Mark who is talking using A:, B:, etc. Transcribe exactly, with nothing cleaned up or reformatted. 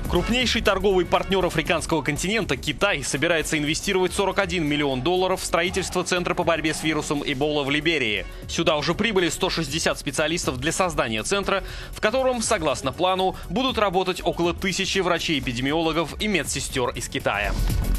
A: Крупнейший торговый партнер Африканского континента Китай собирается инвестировать сорок один миллион долларов в строительство центра по борьбе с вирусом Эбола в Либерии. Сюда уже прибыли сто шестьдесят специалистов для создания центра, в котором, согласно плану, будут работать около тысячи врачей-эпидемиологов и медсестёр из Китая.